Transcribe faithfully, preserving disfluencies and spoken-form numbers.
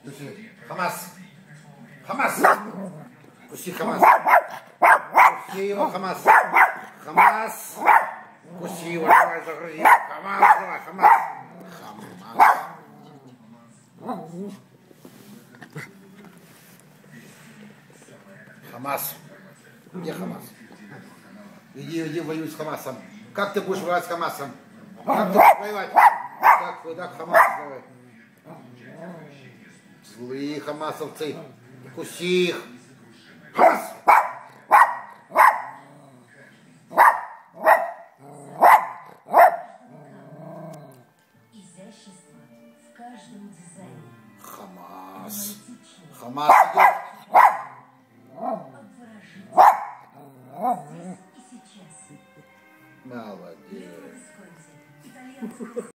Куси. Хамас. Хамас. Куси Хамас. Куси его Хамас. Хамас. Куси его, давай загрузи. Хамас, давай, Хамас. Хамас. Хамас. Где Хамас? Иди, иди воюй с Хамасом. Как ты будешь воевать с Хамасом? Как ты будешь воевать? Так, так, Хамас, давай. Злые хамасовцы. Куси их. Хамас! Хамас. Хамас идет. Молодец.